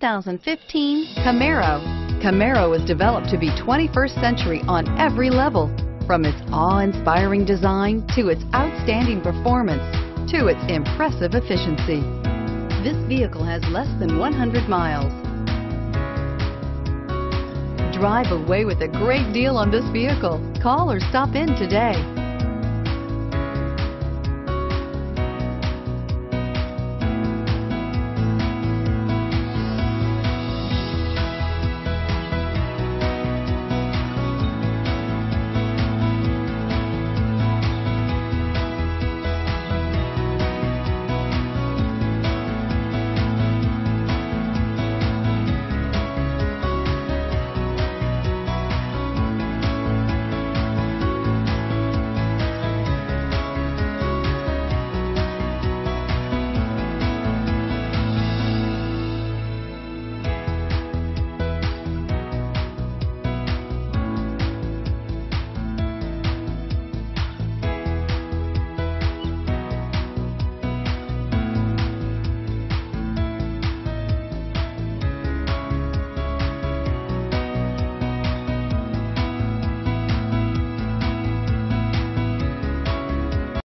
2015 Camaro. Camaro was developed to be 21st century on every level, from its awe-inspiring design to its outstanding performance to its impressive efficiency. This vehicle has less than 100 miles. Drive away with a great deal on this vehicle. Call or stop in today.